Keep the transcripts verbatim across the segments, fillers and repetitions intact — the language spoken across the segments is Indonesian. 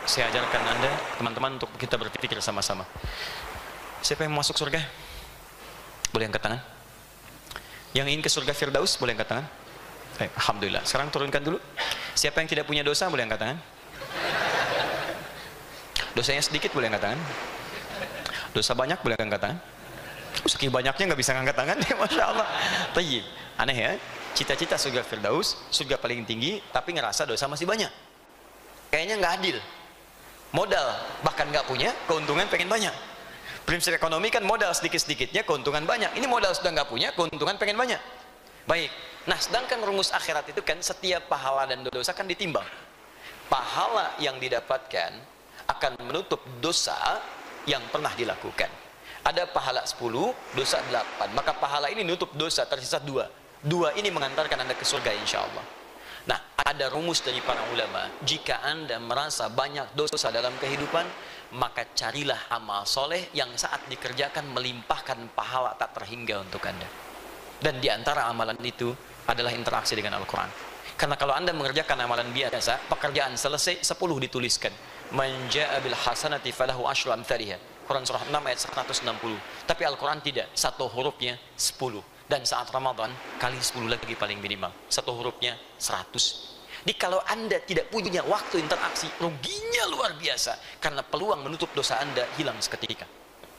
saya ajarkan Anda, teman-teman, untuk kita berpikir sama-sama. Siapa yang mau masuk surga? Boleh angkat tangan. Yang ingin ke surga Firdaus, boleh angkat tangan. Baik, alhamdulillah. Sekarang turunkan dulu. Siapa yang tidak punya dosa, boleh angkat tangan. Dosanya sedikit, boleh angkat tangan. Dosa banyak, boleh angkat tangan. Oh, saking banyaknya nggak bisa angkat tangan ya, masya Allah. Tayyib. Aneh ya, cita-cita surga Firdaus, surga paling tinggi, tapi ngerasa dosa masih banyak. Kayaknya nggak adil. Modal bahkan nggak punya, keuntungan pengen banyak. Prinsip ekonomi kan modal sedikit-sedikitnya, keuntungan banyak. Ini modal sudah nggak punya, keuntungan pengen banyak. Baik. Nah, sedangkan rumus akhirat itu kan setiap pahala dan dosa kan ditimbang. Pahala yang didapatkan akan menutup dosa yang pernah dilakukan. Ada pahala sepuluh, dosa delapan. Maka pahala ini nutup dosa, tersisa dua. Dua ini mengantarkan Anda ke surga insya Allah. Nah, ada rumus dari para ulama. Jika Anda merasa banyak dosa dalam kehidupan, maka carilah amal soleh yang saat dikerjakan melimpahkan pahala tak terhingga untuk Anda. Dan diantara amalan itu adalah interaksi dengan Al-Quran. Karena kalau Anda mengerjakan amalan biasa, pekerjaan selesai, sepuluh dituliskan. Man ja'a bil hasanati falahu asyru amthaliha. Quran surah enam ayat seratus enam puluh. Tapi Al-Quran tidak, satu hurufnya sepuluh. Dan saat Ramadan kali sepuluh lagi paling minimal, satu hurufnya seratus. Jadi kalau Anda tidak punya waktu interaksi, ruginya luar biasa, karena peluang menutup dosa Anda hilang seketika.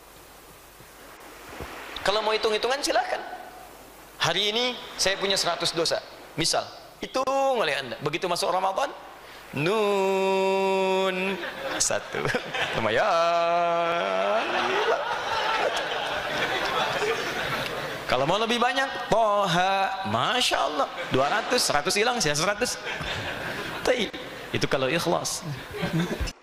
Kalau mau hitung-hitungan silakan. Hari ini saya punya seratus dosa, misal, hitung oleh Anda. Begitu masuk Ramadan, nun satu, lumayan. Kalau mau lebih banyak, Toha, masya Allah, dua ratus, seratus hilang, saya seratus. Itu kalau ikhlas.